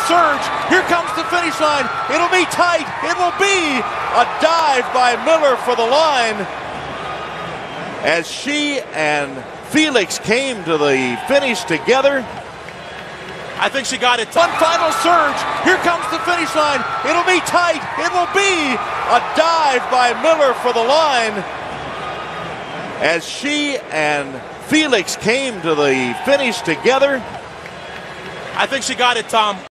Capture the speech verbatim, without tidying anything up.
surge. Here comes the finish line. It'll be tight. It will be a dive by Miller for the line as she and Felix came to the finish together. I think she got it. One final surge. Here comes the finish line. It'll be tight. It will be a dive by Miller for the line as she and Felix came to the finish together. I think she got it, Tom.